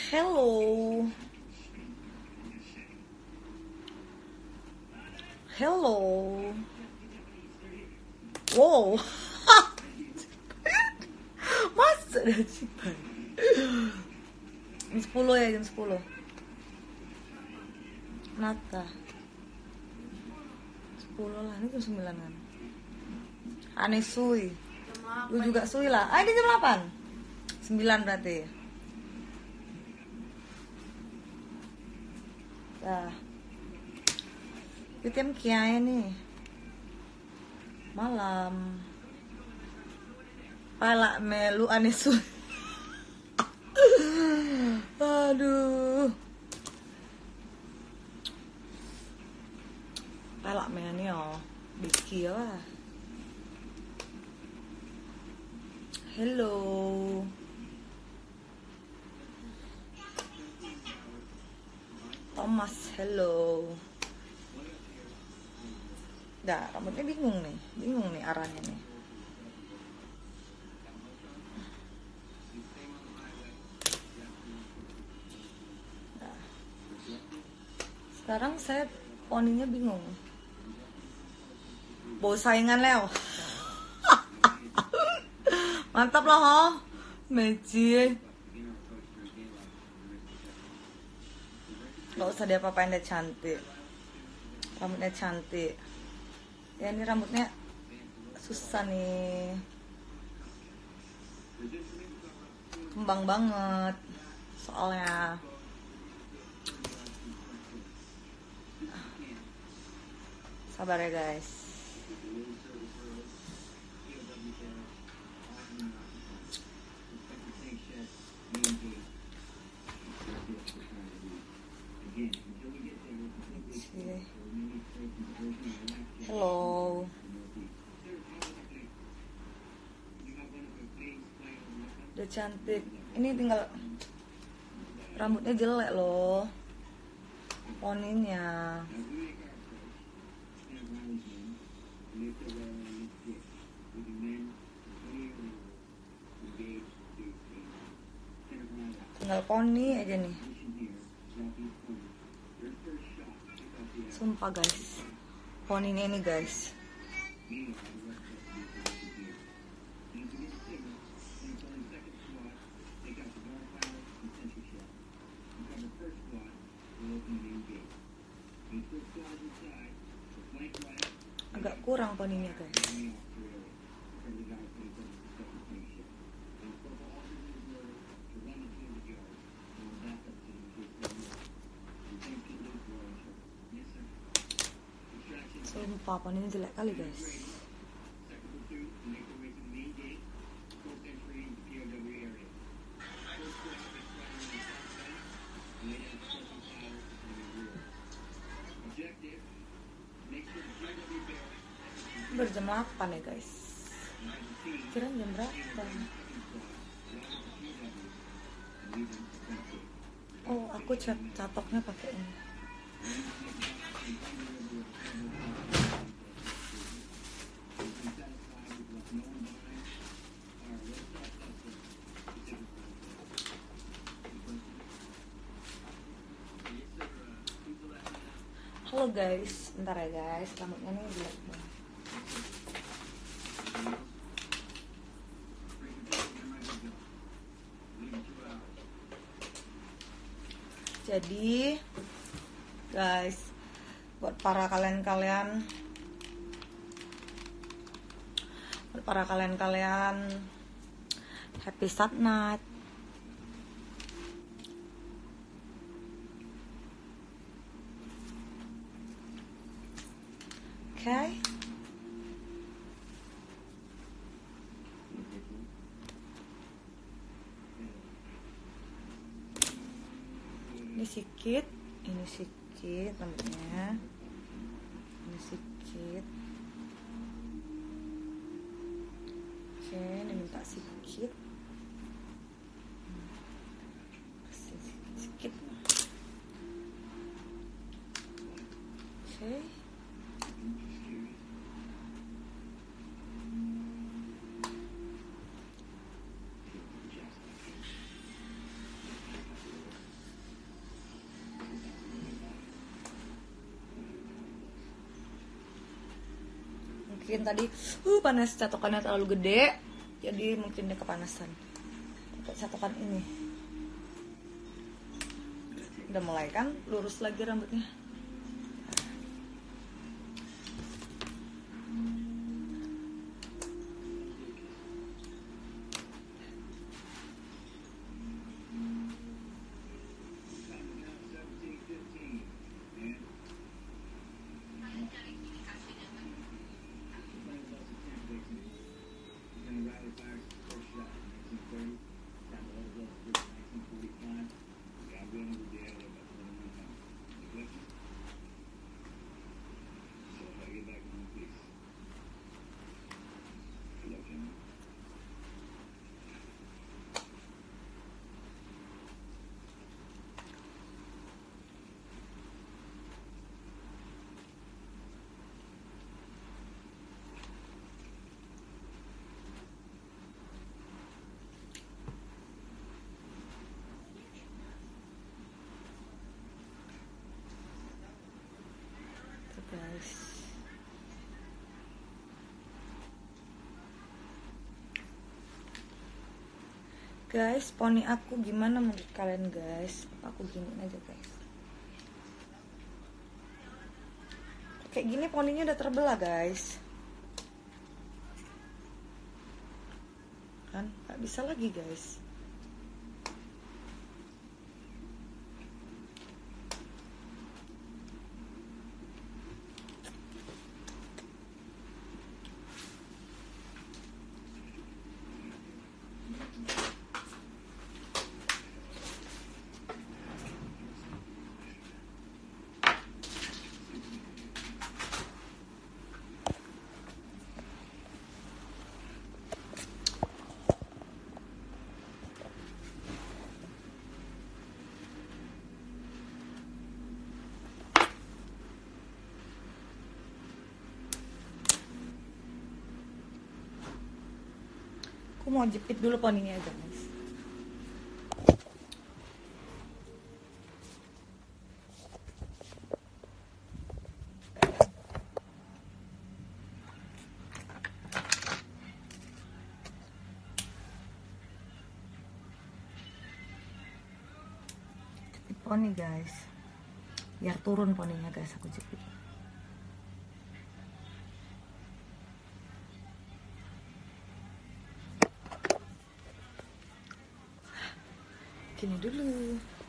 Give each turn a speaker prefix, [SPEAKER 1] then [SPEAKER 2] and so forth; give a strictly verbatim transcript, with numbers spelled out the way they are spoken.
[SPEAKER 1] Hello. Hello. Wow. Masa ada cipan. Jam sepuluh ya, jam sepuluh. Nata. sepuluh lah, ini jam sembilan kan. Aneh sui. Lu juga sui lah. Ah, ini jam delapan. sembilan berarti. Dah. Kita kiai nih. Malam. Palak melu aneh sui. Aduh. Palak melu yo. Biki lah. Hello. Thomas, hello. Dah, rambutnya bingung nih, bingung nih arahnya nih. Dah. Sekarang saya poninya bingung. Bawa saingan Leo. Mantap lah, ho. Magic. Gak usah dia apa-apain, dia cantik. Rambutnya cantik. Ya ini rambutnya susah nih. Kembang banget. Soalnya sabar ya guys. Hello. Udah cantik. Ini tinggal rambutnya jelek loh. Poninya. Tinggal poni aja nih. Sumpah guys. Poninya ini guys. Agak kurang poninya guys. Sumpah poninya jelek kali guys. Baru jam delapan ya guys. Kira jam berapa? Oh, aku cat catoknya pakai ini. Halo guys, bentar ya guys, rambutnya nih jelek banget. Jadi guys, buat para kalian-kalian buat para kalian-kalian happy Satnat. Oke, okay. Ini sedikit, ini sedikit rambutnya, ini sedikit. Oke, ini minta sedikit, sedikit. Oke. mungkin tadi uh panas, catokannya terlalu gede, jadi mungkin dia kepanasan. Pakai catokan ini. Udah mulai kan, lurus lagi rambutnya. Guys, guys, poni aku gimana menurut kalian guys? Aku giniin aja guys. Kayak gini poninya udah terbelah guys. Kan nggak bisa lagi guys. Aku mau jepit dulu poninya aja guys. Jepit poni guys, biar turun poninya guys, aku jepit. Gini dulu.